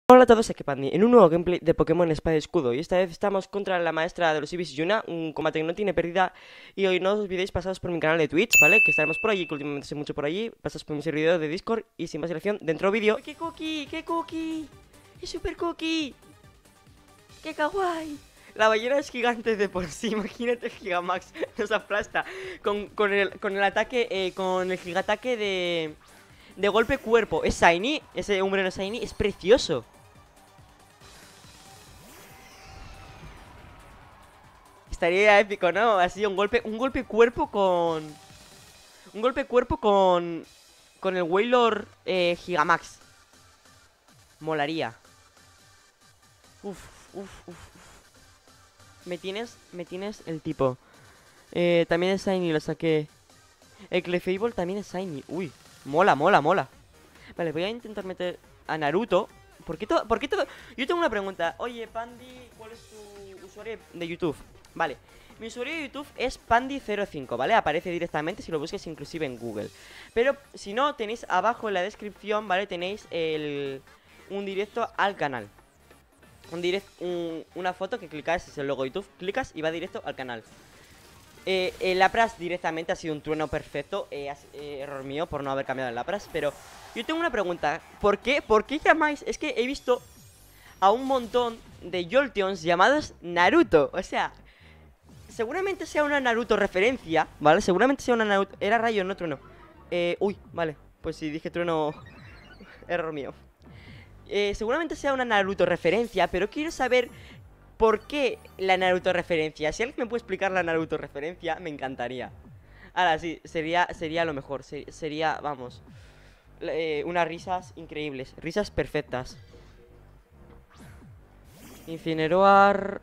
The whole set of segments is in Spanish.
Hola a todos, aquí Pandi, en un nuevo gameplay de Pokémon Espada y Escudo. Y esta vez estamos contra la maestra de los Ibis Yuna, un combate que no tiene pérdida. Y hoy no os olvidéis pasaros por mi canal de Twitch, ¿vale? Que estaremos por allí, que últimamente sé mucho por allí. Pasaos por mi servidor de Discord y sin más dilación, dentro vídeo. ¡Qué cookie! ¡Qué cookie! ¡Qué super cookie! ¡Qué kawaii! La ballena es gigante de por sí, imagínate Gigamax, nos aplasta con el ataque, con el gigataque de golpe cuerpo. Es Shiny, ese hombre no es Shiny, es precioso. Estaría épico, ¿no? Así un golpe cuerpo con... Un golpe cuerpo con el Wailord Gigamax. Molaría. Uf, uf, uf, uf. Me tienes el tipo. También es Shiny, lo saqué. El Clefable también es Shiny. Uy, mola, mola, mola. Vale, voy a intentar meter a Naruto. ¿Por qué todo? Yo tengo una pregunta. Oye, Pandi, ¿cuál es tu usuario de YouTube? Vale, mi usuario de YouTube es Pandi05, ¿vale? Aparece directamente si lo busques inclusive en Google. Pero si no, tenéis abajo en la descripción, ¿vale? Tenéis un directo al canal. Una foto que clicáis, es el logo de YouTube, clicas y va directo al canal. El Lapras directamente ha sido un trueno perfecto. Error mío por no haber cambiado el Lapras. Pero yo tengo una pregunta. ¿Por qué llamáis? Es que he visto a un montón de Jolteons llamados Naruto. O sea, seguramente sea una Naruto referencia, ¿vale? Seguramente sea una Naruto... Era rayo, no trueno. Uy, vale. Pues si dije trueno... Error mío. Seguramente sea una Naruto referencia, pero quiero saber por qué la Naruto referencia. Si alguien me puede explicar la Naruto referencia, me encantaría. Ahora sí, sería lo mejor. Sería, vamos, unas risas increíbles. Risas perfectas. Incineroar.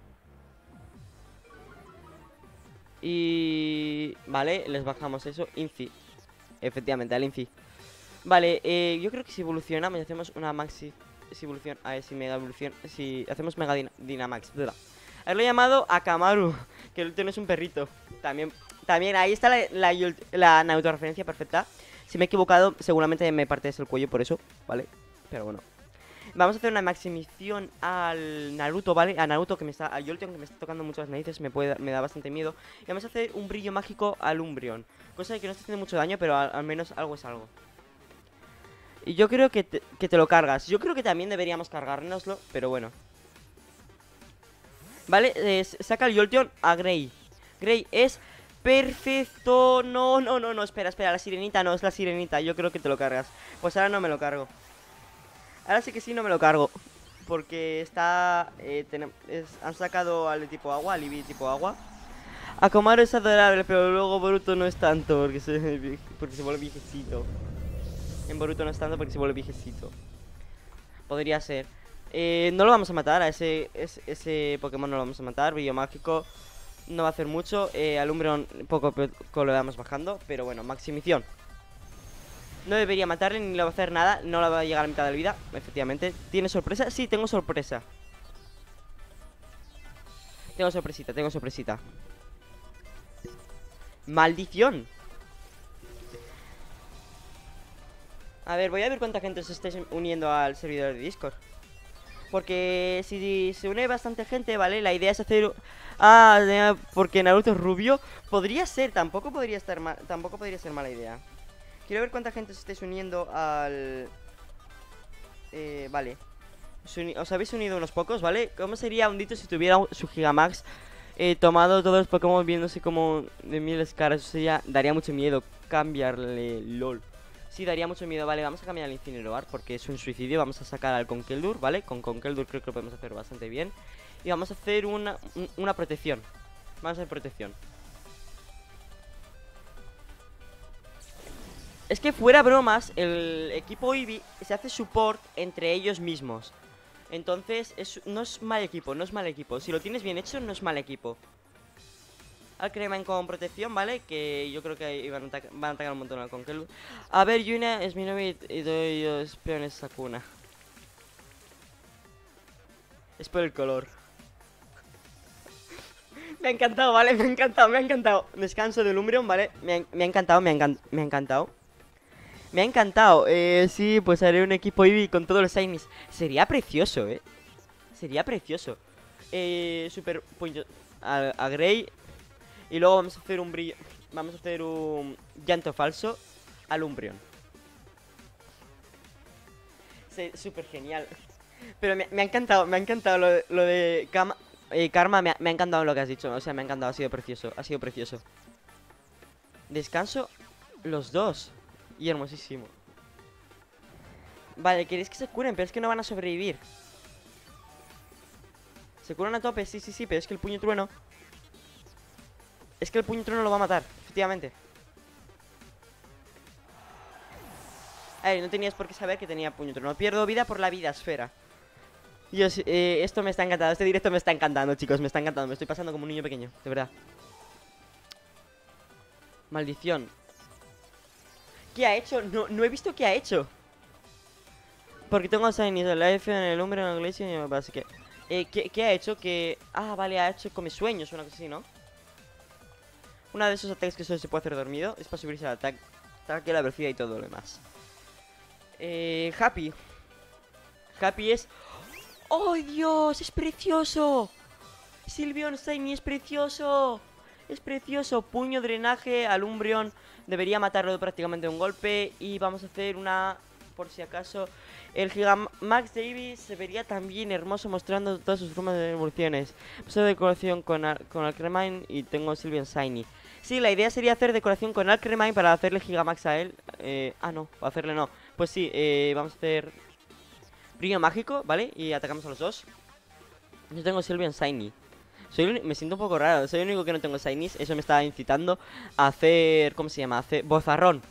Y... Vale, les bajamos eso. Inci. Efectivamente, al Inci. Vale, yo creo que si evolucionamos y hacemos una Maxi... Si evoluciona... A ver, si Mega evolución... Si hacemos Mega Dynamax. Haberlo llamado Akamaru. Que el último es un perrito. También ahí está la Naruto referencia perfecta. Si me he equivocado, seguramente me partes el cuello por eso, ¿vale? Pero bueno. Vamos a hacer una maximización al Naruto, ¿vale? A Naruto que me está... A Jolteon que me está tocando mucho las narices, me da bastante miedo. Y vamos a hacer un brillo mágico al Umbreon. Cosa de que no está haciendo mucho daño, pero al menos algo es algo. Y yo creo que te lo cargas. Yo creo que también deberíamos cargárnoslo, pero bueno. Vale, saca el Jolteon a Grey. Grey es perfecto. No, no, no, no, espera, espera. La sirenita no, es la sirenita. Yo creo que te lo cargas. Pues ahora no me lo cargo. Ahora sí que sí no me lo cargo. Porque está... han sacado al de tipo agua, al Eevee tipo agua. Akamaru es adorable, pero luego Boruto no es tanto porque se vuelve viejecito. En Boruto no es tanto porque se vuelve viejecito. Podría ser. No lo vamos a matar, a ese Pokémon no lo vamos a matar. Brillo mágico no va a hacer mucho. Al Umbreon poco a poco lo vamos bajando. Pero bueno, maximización. No debería matarle ni le va a hacer nada. No le va a llegar a la mitad de vida, efectivamente. ¿Tiene sorpresa? Sí, tengo sorpresa. Tengo sorpresita, tengo sorpresita. ¡Maldición! A ver, voy a ver cuánta gente se esté uniendo al servidor de Discord. Porque si se une bastante gente, ¿vale? La idea es hacer... Ah, porque Naruto es rubio. Podría ser, tampoco podría estar mal. Tampoco podría ser mala idea. Quiero ver cuánta gente se esté uniendo al... Vale. Os habéis unido unos pocos, ¿vale? ¿Cómo sería Hondito si tuviera su Gigamax tomado todos los Pokémon viéndose como de miles caras? Eso sería... Daría mucho miedo cambiarle, LOL. Sí, daría mucho miedo. Vale, vamos a cambiar al Incineroar porque es un suicidio. Vamos a sacar al Conkeldurr, ¿vale? Con Conkeldurr creo que lo podemos hacer bastante bien. Y vamos a hacer una protección. Vamos a hacer protección. Es que fuera bromas, el equipo Eevee se hace support entre ellos mismos. Entonces, no es mal equipo, no es mal equipo. Si lo tienes bien hecho, no es mal equipo. Al Cremain con protección, ¿vale? Que yo creo que van a atacar un montón al Conkeldurr. A ver, Yuna es mi novia y doy los peones Sakuna. Es por el color. Me ha encantado, ¿vale? Me ha encantado, me ha encantado. Descanso del Umbreon, ¿vale? Me ha encantado, me ha encantado. Me ha encantado. Sí, pues haré un equipo Eevee con todos los Shinies. Sería precioso, Sería precioso. Super Punch a Grey. Y luego vamos a hacer un brillo. Vamos a hacer un llanto falso al Umbreon. Súper genial. Pero me ha encantado lo de Karma. Me ha encantado lo que has dicho. O sea, me ha encantado, ha sido precioso. Ha sido precioso. Descanso los dos. Y hermosísimo. Vale, queréis que se curen, pero es que no van a sobrevivir. Se curan a tope, sí, sí, sí, pero es que el puño trueno. Es que el puño trueno lo va a matar, efectivamente. A ver, no tenías por qué saber que tenía puño trueno. Pierdo vida por la vida esfera. Dios, esto me está encantando. Este directo me está encantando, chicos. Me está encantando. Me estoy pasando como un niño pequeño, de verdad. Maldición. ¿Qué ha hecho? No he visto qué ha hecho. Porque tengo a Shiny, el F en el Umbreon, en la iglesia y me parece que... ¿qué ha hecho? Que... Ah, vale, ha hecho come sueños, una cosa así, ¿no? Una de esos ataques que solo se puede hacer dormido. Es para subirse al ataque, la velocidad y todo lo demás. Happy. Happy es... ¡Oh, Dios! ¡Es precioso! Sylveon Shiny es precioso. Es precioso. Puño, drenaje al Umbreon. Debería matarlo prácticamente de un golpe. Y vamos a hacer una... Por si acaso... El Gigamax de Eevee se vería también hermoso mostrando todas sus formas de evoluciones. Paso de decoración con Alcremine y tengo Sylveon Shiny. Sí, la idea sería hacer decoración con Alcremine para hacerle Gigamax a él. No, para hacerle no. Pues sí, vamos a hacer brillo mágico, ¿vale? Y atacamos a los dos. Yo tengo Sylveon Shiny. Me siento un poco raro, soy el único que no tengo Shinies. Eso me está incitando a hacer... ¿Cómo se llama? A hacer bozarrón.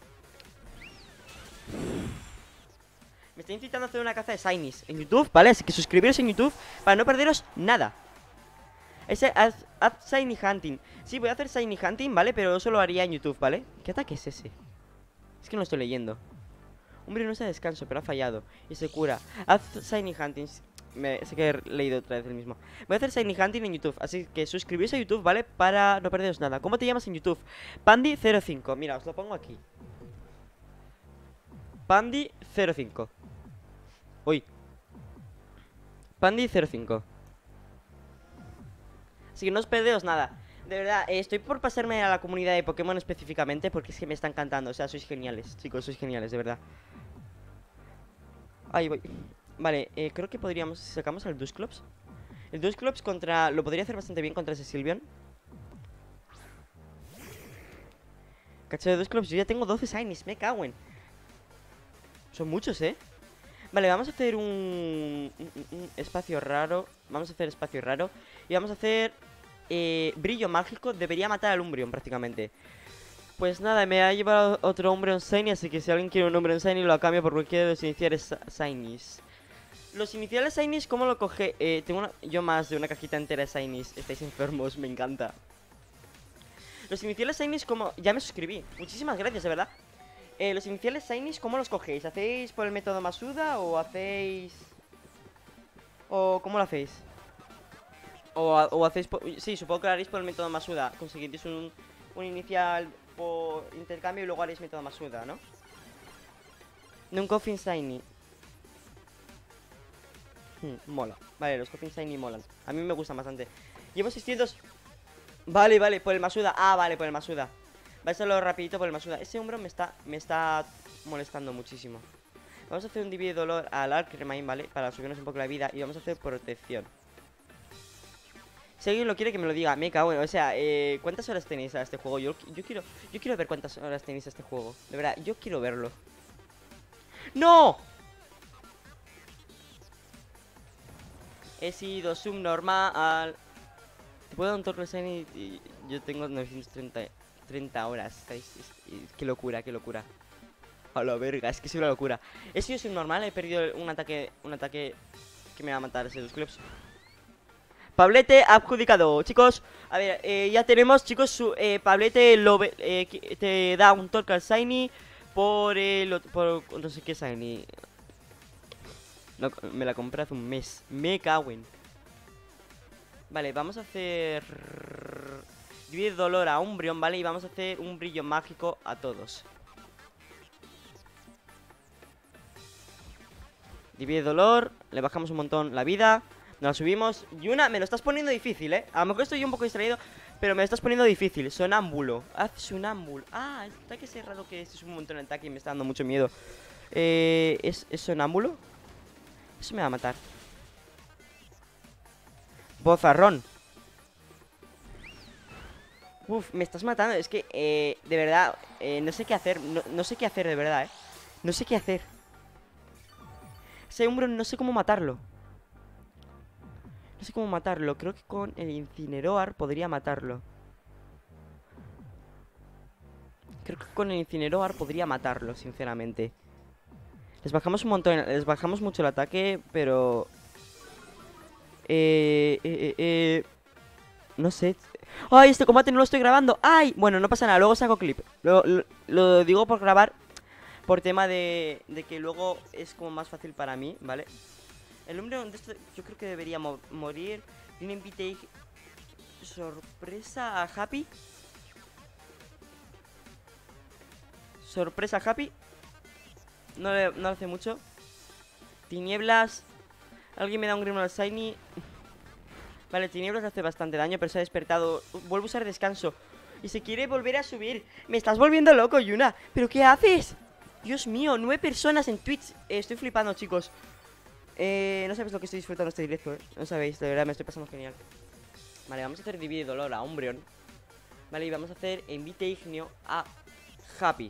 Me está incitando a hacer una caza de Shinies en YouTube, ¿vale? Así que suscribiros en YouTube para no perderos nada. Haz Shiny Hunting. Sí, voy a hacer Shiny Hunting, ¿vale? Pero eso lo haría en YouTube, ¿vale? ¿Qué ataque es ese? Es que no lo estoy leyendo. Hombre, no está de descanso, pero ha fallado. Y se cura. Haz Shiny Hunting. Sé que he leído otra vez el mismo. Voy a hacer Shiny Hunting en YouTube. Así que suscribíos a YouTube, ¿vale? Para no perderos nada. ¿Cómo te llamas en YouTube? Pandi05. Mira, os lo pongo aquí. Pandi05. Uy. Pandi05. Así que no os perdeos nada. De verdad, estoy por pasarme a la comunidad de Pokémon específicamente porque es que me está encantando. O sea, sois geniales, chicos, sois geniales, de verdad. Ahí voy. Vale, creo que podríamos... Sacamos al Dusclops. El Dusclops contra... Lo podría hacer bastante bien contra ese Sylveon. Cacho de Dusclops, yo ya tengo 12 Shinies, me cago en... Son muchos, Vale, vamos a hacer un espacio raro. Vamos a hacer espacio raro. Y vamos a hacer... brillo mágico. Debería matar al Umbreon prácticamente. Pues nada, me ha llevado otro Umbreon Shiny. Así que si alguien quiere un Umbreon Shiny, lo cambio por cualquiera de los iniciales Shinies. Los iniciales Shinies, ¿cómo lo coge? Tengo yo más de una cajita entera de Shinies. Estáis enfermos, me encanta. Los iniciales Shinies, como... Ya me suscribí. Muchísimas gracias, de verdad. Los iniciales Shinies, ¿cómo los cogéis? ¿Hacéis por el método Masuda o hacéis...? ¿O cómo lo hacéis? O hacéis por... Sí, supongo que lo haréis por el método Masuda. Conseguiréis un inicial por intercambio y luego haréis método Masuda, ¿no? De un Coffin Shiny. Mola. Vale, los Coffin Shiny molan. A mí me gustan bastante. Llevo 600... Vale, vale, por el Masuda. Ah, vale, por el Masuda. Va a hacerlo rapidito por el Masuda. Ese hombro me está molestando muchísimo. Vamos a hacer un divide dolor al Alcremine, ¿vale? Para subirnos un poco la vida. Y vamos a hacer protección. Si alguien lo quiere que me lo diga. Me cago en... O sea, ¿cuántas horas tenéis a este juego? Yo quiero ver cuántas horas tenéis a este juego. De verdad, yo quiero verlo. ¡No! He sido subnormal. Te puedo dar un Turtle Shiny y yo tengo 930 horas. Qué locura, qué locura. A la verga, es que soy una locura. He sido subnormal, he perdido un ataque que me va a matar ese Dusclops. Pablete adjudicado, chicos. A ver, ya tenemos, chicos, Pablete te da un Torkoal Shiny por no sé qué Shiny. No, me la compré hace un mes. Me cago en... Vale, vamos a hacer... Divide dolor a Umbreon, ¿vale? Y vamos a hacer un brillo mágico a todos. Divide dolor. Le bajamos un montón la vida. Nos la subimos. Yuna, me lo estás poniendo difícil, ¿eh? A lo mejor estoy un poco distraído, pero me lo estás poniendo difícil. Sonámbulo. Haz sonámbulo. Ah, está que es raro que este es un montón de ataque y me está dando mucho miedo. ¿Es sonámbulo? Eso me va a matar. Bozarrón. Uf, me estás matando. Es que, de verdad, no sé qué hacer. No sé qué hacer, de verdad, No sé qué hacer. Ese Umbreon no sé cómo matarlo. No sé cómo matarlo. Creo que con el Incineroar podría matarlo. Creo que con el Incineroar podría matarlo, sinceramente. Les bajamos un montón. Les bajamos mucho el ataque, pero... No sé. ¡Ay, este combate no lo estoy grabando! ¡Ay! Bueno, no pasa nada, luego saco clip. Lo digo por grabar, por tema de que luego es como más fácil para mí, ¿vale? El Umbreon de esto yo creo que debería morir. Tiene invite sorpresa a Happy. Sorpresa a Happy. No le hace mucho. Tinieblas. Alguien me da un Grimmel Shiny. Vale, Tinieblas hace bastante daño, pero se ha despertado. Vuelvo a usar descanso. Y se quiere volver a subir. Me estás volviendo loco, Yuna. ¿Pero qué haces? Dios mío, 9 personas en Twitch. Estoy flipando, chicos. No sabéis lo que estoy disfrutando este directo, No sabéis, de verdad, me estoy pasando genial. Vale, vamos a hacer Divide Dolor a Umbreon. Vale, y vamos a hacer Envite Ignio a Happy.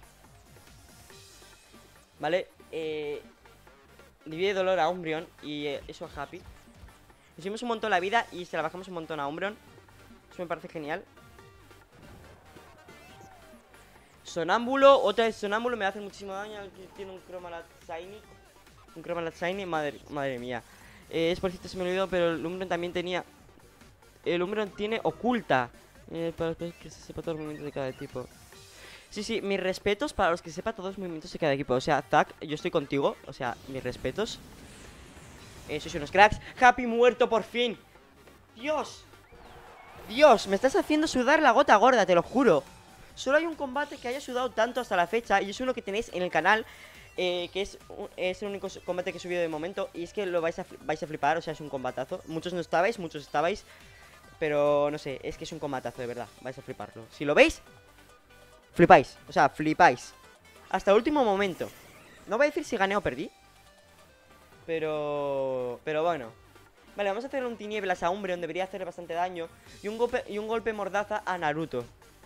Vale, Divide Dolor a Umbreon y eso a Happy. Le subimos un montón la vida y se la bajamos un montón a Umbreon. Eso me parece genial. Sonámbulo, otra vez Sonámbulo, me hace muchísimo daño. Tiene un Chromalat Shiny. Un Chromalat Shiny, madre mía. Es por cierto, se me olvidó, pero el Umbreon también tenía... El Umbreon tiene oculta. Para que se sepa todos los movimientos de cada tipo. Sí, mis respetos para los que sepa todos los movimientos de cada equipo. O sea, Zack, yo estoy contigo. O sea, mis respetos. Sois unos cracks. Happy muerto por fin. Dios. Dios, me estás haciendo sudar la gota gorda, te lo juro. Solo hay un combate que haya sudado tanto hasta la fecha. Y es uno que tenéis en el canal. Que es el único combate que he subido de momento. Y es que lo vais a flipar, o sea, es un combatazo. Muchos no estabais, muchos estabais. Pero no sé, es que es un combatazo, de verdad. Vais a fliparlo. Si lo veis, flipáis, o sea, flipáis. Hasta el último momento. No voy a decir si gané o perdí, pero bueno. Vale, vamos a hacer un Tinieblas a Umbreon. Debería hacerle bastante daño. Y un golpe mordaza a Naruto.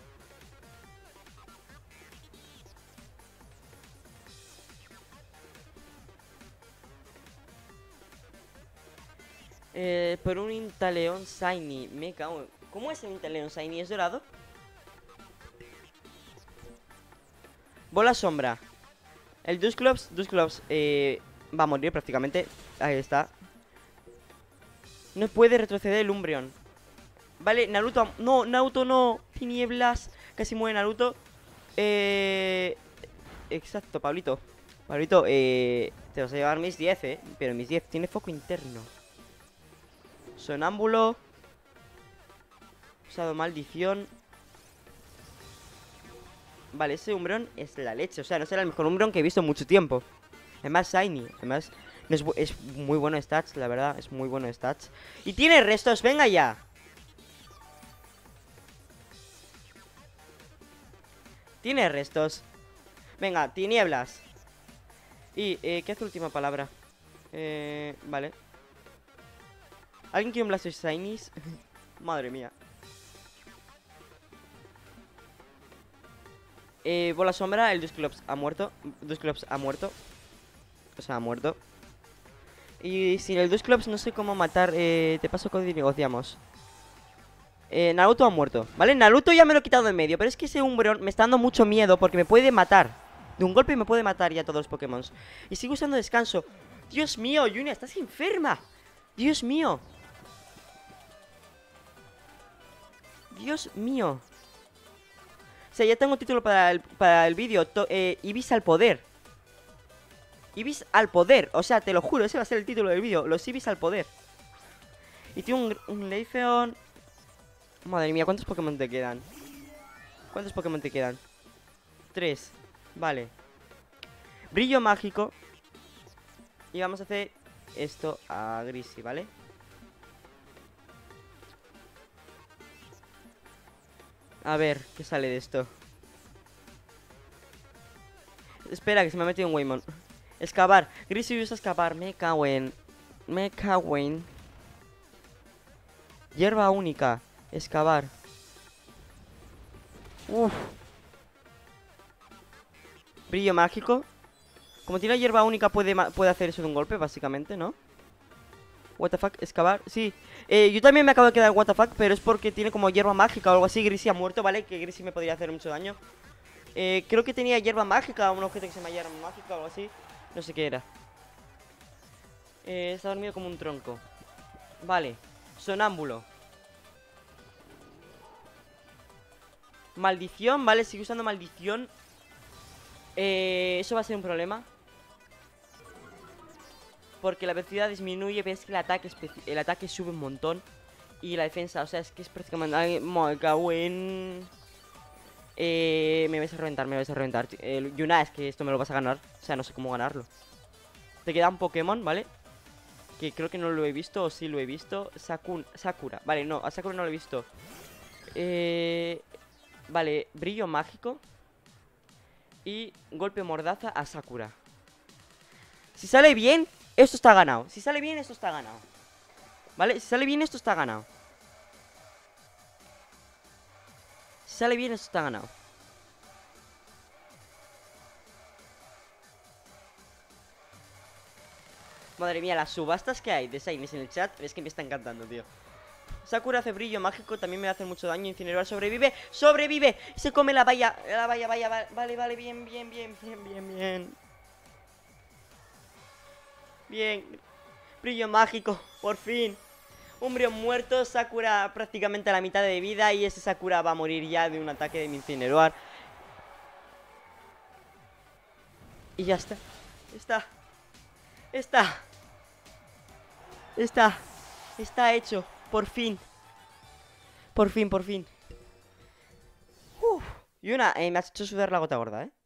Por un Intaleon Shiny. Me cago. ¿Cómo es el Intaleon Shiny? ¿Es dorado? Bola sombra. El Dusclops va a morir prácticamente. Ahí está. No puede retroceder el Umbreon. Vale, Naruto. No, Naruto no. Tinieblas. Casi muere Naruto. Exacto, Pablito. Pablito, te vas a llevar mis 10, Pero mis 10 tiene foco interno. Sonámbulo. Usado maldición. Vale, ese Umbreon es la leche. O sea, no será el mejor Umbreon que he visto en mucho tiempo. Además, Shiny. Además, es muy bueno de stats, la verdad. Es muy bueno de stats. Y tiene restos, venga ya. Tiene restos. Venga, tinieblas. Y, ¿qué hace última palabra? Vale. ¿Alguien quiere un Blastoise Shinies? Madre mía. Bola sombra, el Dusclops ha muerto. Dusclops ha muerto. O sea, ha muerto. Y sin el Dusclops no sé cómo matar. Te paso código y negociamos. Naruto ha muerto, ¿vale? Naruto ya me lo he quitado de en medio. Pero es que ese Umbreon me está dando mucho miedo porque me puede matar. De un golpe me puede matar ya todos los Pokémon. Y sigo usando descanso. Dios mío, Junia, estás enferma. Dios mío. Dios mío. O sea, ya tengo un título para el vídeo. Ibis al poder. Ibis al poder. O sea, te lo juro, ese va a ser el título del vídeo. Los Ibis al poder. Y tiene un Leafeon. Madre mía, ¿cuántos Pokémon te quedan? ¿Cuántos Pokémon te quedan? 3. Vale. Brillo mágico. Y vamos a hacer esto a Grisi, ¿vale? A ver, ¿qué sale de esto? Espera, que se me ha metido un Waymon. Excavar. Grisi usa excavar. Me cago en... Hierba única. Excavar. Uf. Brillo mágico. Como tiene hierba única puede hacer eso de un golpe, básicamente, ¿no? What the fuck, excavar, sí. Yo también me acabo de quedar what the fuck, pero es porque tiene como hierba mágica o algo así. Grisi ha muerto, ¿vale? Que Grisi me podría hacer mucho daño. Creo que tenía hierba mágica, un objeto que se llama hierba mágica o algo así. No sé qué era. Está dormido como un tronco. Vale, sonámbulo. Maldición, vale, sigue usando maldición. Eso va a ser un problema. Porque la velocidad disminuye, ves que el ataque sube un montón. Y la defensa, o sea, es que es prácticamente... Ay, me cago en... me vais a reventar. Yuna, es que esto me lo vas a ganar. O sea, no sé cómo ganarlo. Te queda un Pokémon, ¿vale? Que creo que no lo he visto, o sí lo he visto. Sakura. Vale, no, a Sakura no lo he visto. Vale, brillo mágico. Y golpe mordaza a Sakura. Si sale bien, esto está ganado. Si sale bien, esto está ganado. ¿Vale? Si sale bien, esto está ganado. Si sale bien, esto está ganado. Madre mía, las subastas que hay de Shinies en el chat, es que me está encantando, tío. Sakura hace brillo mágico, también me hace mucho daño. Incinerar, sobrevive, ¡sobrevive! Se come la valla, vale, bien. Bien, brillo mágico, por fin. Umbreon muerto, Sakura prácticamente a la mitad de vida. Y ese Sakura va a morir ya de un ataque de mi Incineroar. Y ya está. Está hecho, por fin. Por fin. Uf. Y una, me has hecho sudar la gota gorda, ¿eh?